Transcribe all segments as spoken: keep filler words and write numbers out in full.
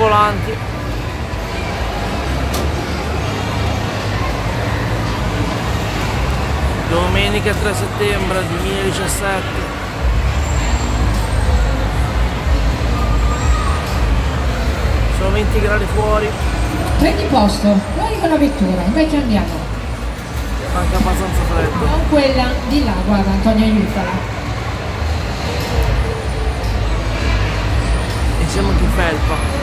volanti. Domenica tre settembre duemiladiciassette. Sono venti gradi fuori. Prendi posto, noi con la vettura, invece andiamo. Anche abbastanza freddo. Non quella di là, guarda Antonio, aiutala. E siamo anche in felpa.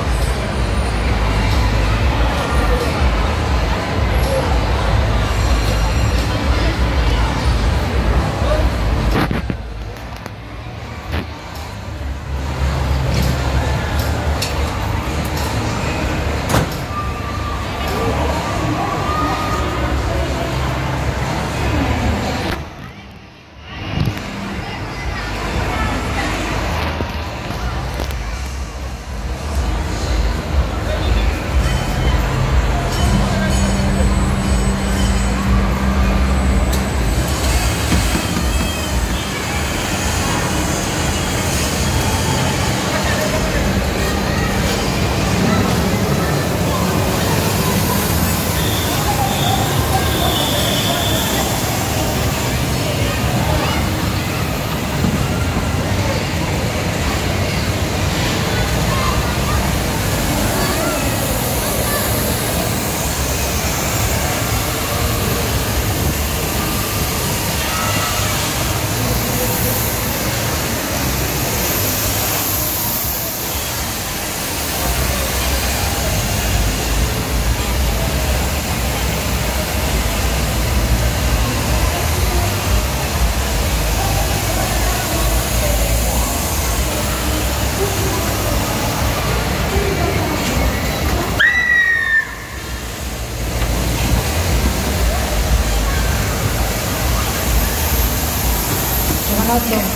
Buonanotte.